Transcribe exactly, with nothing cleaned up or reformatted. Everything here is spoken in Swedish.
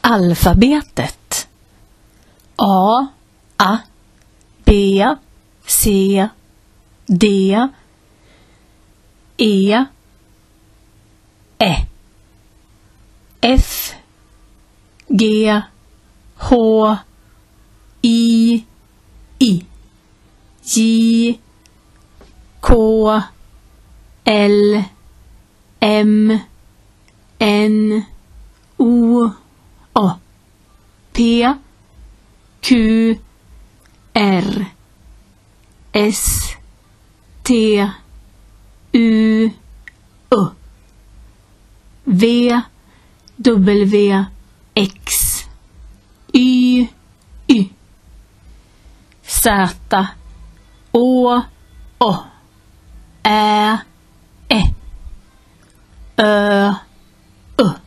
alfabetet. A, A, B, C, D, E, Ä, F, G, H, I, I, J, K, L, M, N, O, A, P, Q, R, S, T, U, U, V, W, X, Y, Y, Z, Å, Å, Ä, Ä, Ö, Ö.